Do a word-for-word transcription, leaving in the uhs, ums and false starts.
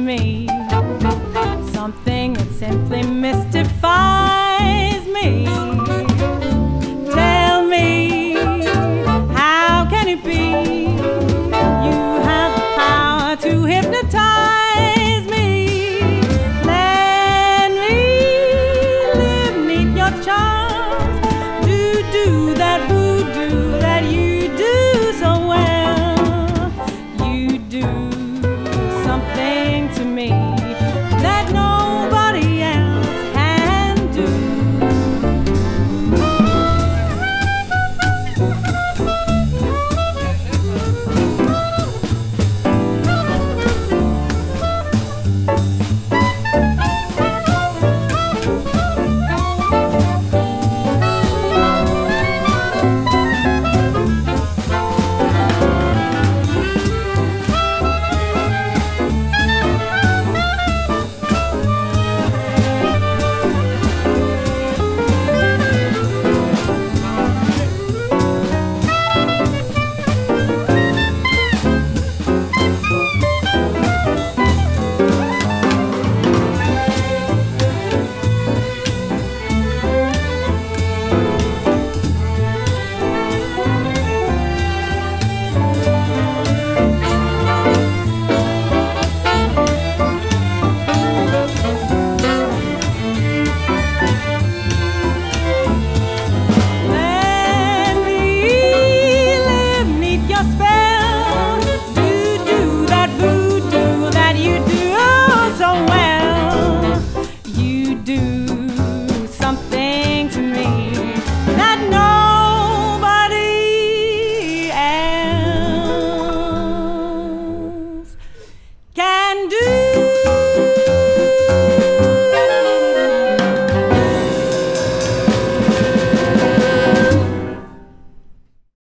me, something that simply mystifies me. Tell me, how can it be you have the power to hypnotize me? Let me live neath your charms, do do that voodoo that you do so well. You do something to me that nobody else can do. Do